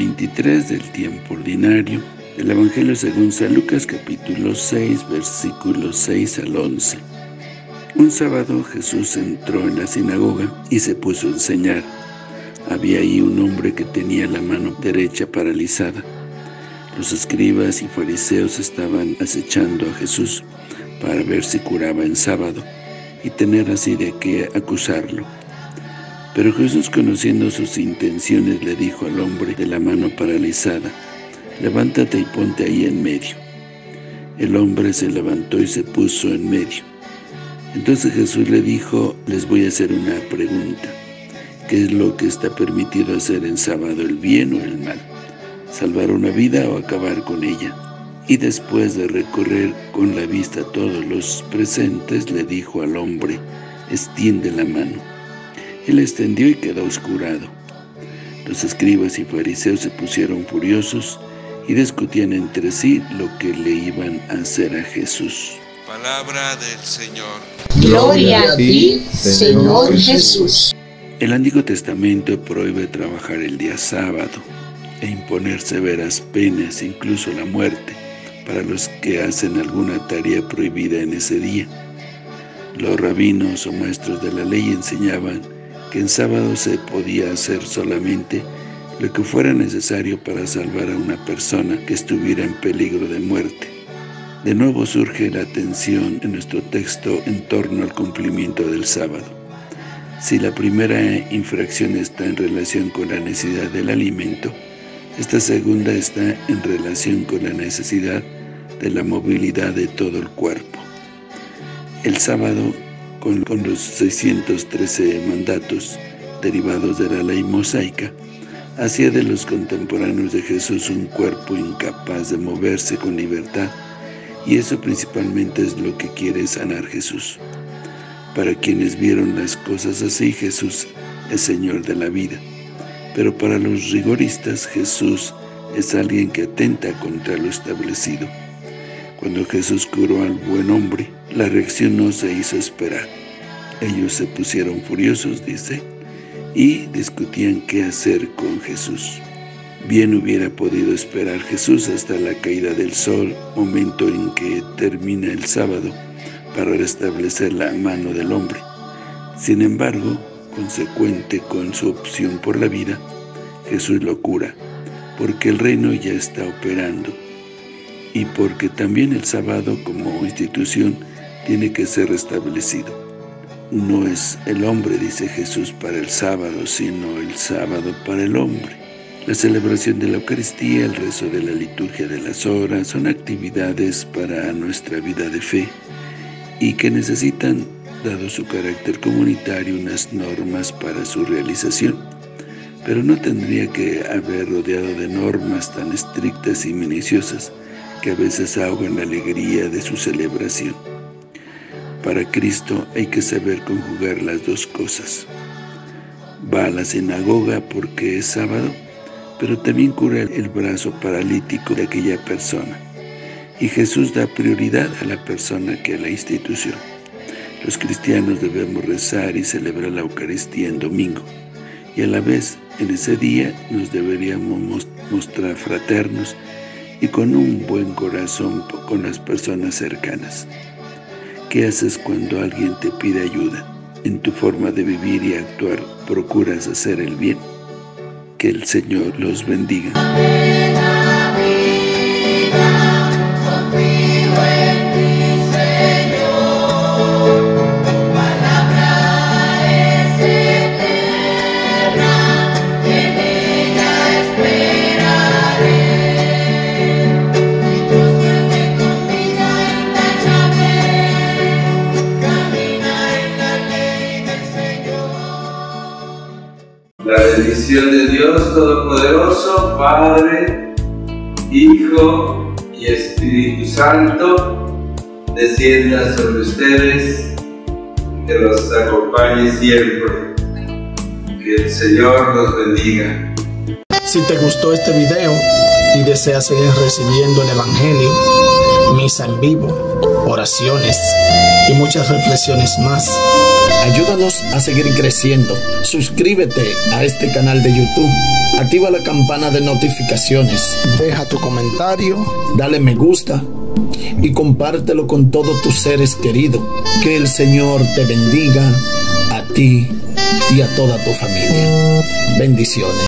23 del tiempo ordinario del Evangelio según San Lucas, capítulo 6, versículos 6 al 11. Un sábado Jesús entró en la sinagoga y se puso a enseñar. Había ahí un hombre que tenía la mano derecha paralizada. Los escribas y fariseos estaban acechando a Jesús para ver si curaba en sábado y tener así de qué acusarlo. Pero Jesús, conociendo sus intenciones, le dijo al hombre de la mano paralizada: «Levántate y ponte ahí en medio». El hombre se levantó y se puso en medio. Entonces Jesús le dijo: «Les voy a hacer una pregunta. ¿Qué es lo que está permitido hacer en sábado, el bien o el mal? ¿Salvar una vida o acabar con ella?». Y después de recorrer con la vista a todos los presentes, le dijo al hombre: «Extiende la mano». Él extendió y quedó curado. Los escribas y fariseos se pusieron furiosos y discutían entre sí lo que le iban a hacer a Jesús. Palabra del Señor. Gloria a ti, Señor Jesús. El Antiguo Testamento prohíbe trabajar el día sábado e imponer severas penas, incluso la muerte, para los que hacen alguna tarea prohibida en ese día. Los rabinos o maestros de la ley enseñaban que en sábado se podía hacer solamente lo que fuera necesario para salvar a una persona que estuviera en peligro de muerte. De nuevo surge la tensión en nuestro texto en torno al cumplimiento del sábado. Si la primera infracción está en relación con la necesidad del alimento, esta segunda está en relación con la necesidad de la movilidad de todo el cuerpo. El sábado, con los 613 mandatos derivados de la ley mosaica, hacía de los contemporáneos de Jesús un cuerpo incapaz de moverse con libertad, y eso principalmente es lo que quiere sanar Jesús. Para quienes vieron las cosas así, Jesús es Señor de la vida. Pero para los rigoristas, Jesús es alguien que atenta contra lo establecido. Cuando Jesús curó al buen hombre, la reacción no se hizo esperar. Ellos se pusieron furiosos, dice, y discutían qué hacer con Jesús. Bien hubiera podido esperar Jesús hasta la caída del sol, momento en que termina el sábado, para restablecer la mano del hombre. Sin embargo, consecuente con su opción por la vida, Jesús lo cura, porque el reino ya está operando, y porque también el sábado como institución tiene que ser restablecido. No es el hombre, dice Jesús, para el sábado, sino el sábado para el hombre. La celebración de la Eucaristía, el rezo de la liturgia de las horas, son actividades para nuestra vida de fe y que necesitan, dado su carácter comunitario, unas normas para su realización. Pero no tendría que haber rodeado de normas tan estrictas y minuciosas que a veces ahogan la alegría de su celebración. Para Cristo hay que saber conjugar las dos cosas. Va a la sinagoga porque es sábado, pero también cura el brazo paralítico de aquella persona. Y Jesús da prioridad a la persona que a la institución. Los cristianos debemos rezar y celebrar la Eucaristía en domingo, y a la vez en ese día nos deberíamos mostrar fraternos y con un buen corazón con las personas cercanas. ¿Qué haces cuando alguien te pide ayuda? En tu forma de vivir y actuar, ¿procuras hacer el bien? Que el Señor los bendiga. La bendición de Dios Todopoderoso, Padre, Hijo y Espíritu Santo, descienda sobre ustedes, que los acompañe siempre. Que el Señor los bendiga. Si te gustó este video y deseas seguir recibiendo el Evangelio, misa en vivo, oraciones y muchas reflexiones más. Ayúdanos a seguir creciendo. Suscríbete a este canal de YouTube. Activa la campana de notificaciones. Deja tu comentario. Dale me gusta y compártelo con todos tus seres queridos. Que el Señor te bendiga a ti y a toda tu familia. Bendiciones.